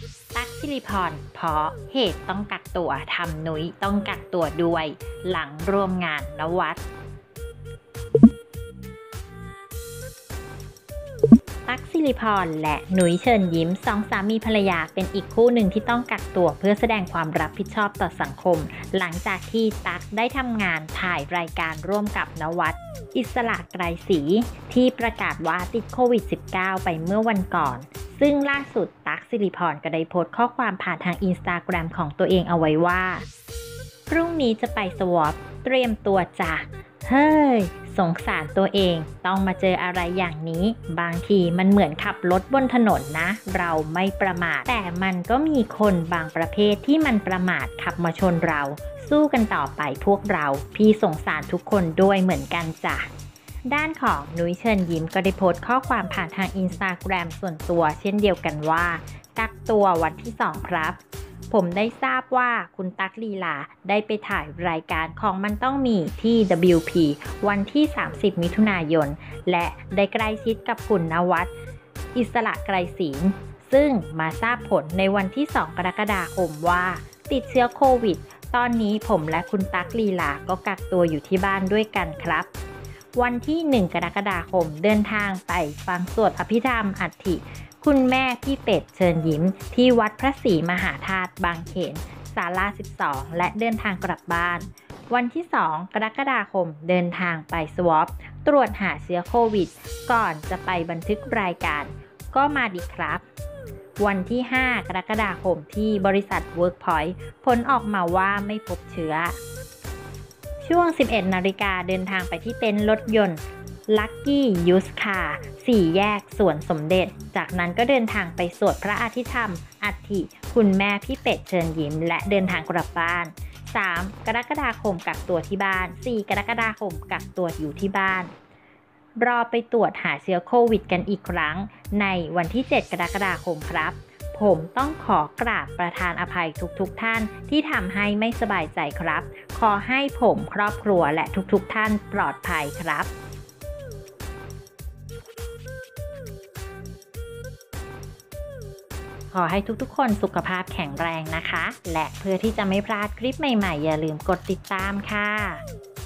ตั๊กสิริพรเพราะเหตุต้องกักตัวทำนุ้ยต้องกักตัวด้วยหลังร่วมงานนวัดตั๊กสิริพรและหนุ้ยเชิญยิ้มสองสามีภรรยาเป็นอีกคู่หนึ่งที่ต้องกักตัวเพื่อแสดงความรับผิดชอบต่อสังคมหลังจากที่ตั๊กได้ทำงานถ่ายรายการร่วมกับนวัดอิสระไกรศรีที่ประกาศว่าติดโควิด -19 ไปเมื่อวันก่อนซึ่งล่าสุดตั๊กสิริพรก็ได้โพสต์ข้อความผ่านทางอินสตาแกรมของตัวเองเอาไว้ว่าพรุ่งนี้จะไปสวอปเตรียมตัวจ้ะเฮ้ยสงสารตัวเองต้องมาเจออะไรอย่างนี้บางทีมันเหมือนขับรถบนถนนนะเราไม่ประมาทแต่มันก็มีคนบางประเภทที่มันประมาทขับมาชนเราสู้กันต่อไปพวกเราพี่สงสารทุกคนด้วยเหมือนกันจ้ะด้านของนุ้ยเชิญยิ้มก็ได้โพสต์ข้อความผ่านทางอินสตาแกรมส่วนตัวเช่นเดียวกันว่ากักตัววันที่2ครับผมได้ทราบว่าคุณตั๊กลีลาได้ไปถ่ายรายการของมันต้องมีที่ WP วันที่30มิถุนายนและได้ใกล้ชิดกับคุณนวัดอิสระไกรศรีซึ่งมาทราบผลในวันที่2กรกฎาคมว่าติดเชื้อโควิดตอนนี้ผมและคุณตั๊กลีลาก็กักตัวอยู่ที่บ้านด้วยกันครับวันที่1กรกฎาคมเดินทางไปฟังสวดอภิธรรมอัฐิคุณแม่พี่เป็ดเชิญยิ้มที่วัดพระศรีมหาธาตุบางเขนศาลา12และเดินทางกลับบ้านวันที่2กรกฎาคมเดินทางไปสวอปตรวจหาเชื้อโควิดก่อนจะไปบันทึกรายการก็มาดีครับวันที่5กรกฎาคมที่บริษัท Workpoint ผลออกมาว่าไม่พบเชื้อช่วง 11 นาฬิกาเดินทางไปที่เต็นท์รถยนต์Lucky Used Car 4 แยกสวนสมเด็จจากนั้นก็เดินทางไปสวดพระอภิธรรมอัฐิคุณแม่พี่เป็ดเชิญยิ้มและเดินทางกลับบ้าน3กรกฎาคมกักตัวที่บ้าน4กรกฎาคมกักตัวอยู่ที่บ้านรอไปตรวจหาเชื้อโควิดกันอีกครั้งในวันที่7กรกฎาคมครับผมต้องขอกราบประทานอภัยทุกท่านที่ทำให้ไม่สบายใจครับขอให้ผมครอบครัวและทุกท่านปลอดภัยครับขอให้ทุกๆคนสุขภาพแข็งแรงนะคะและเพื่อที่จะไม่พลาดคลิปใหม่ๆอย่าลืมกดติดตามค่ะ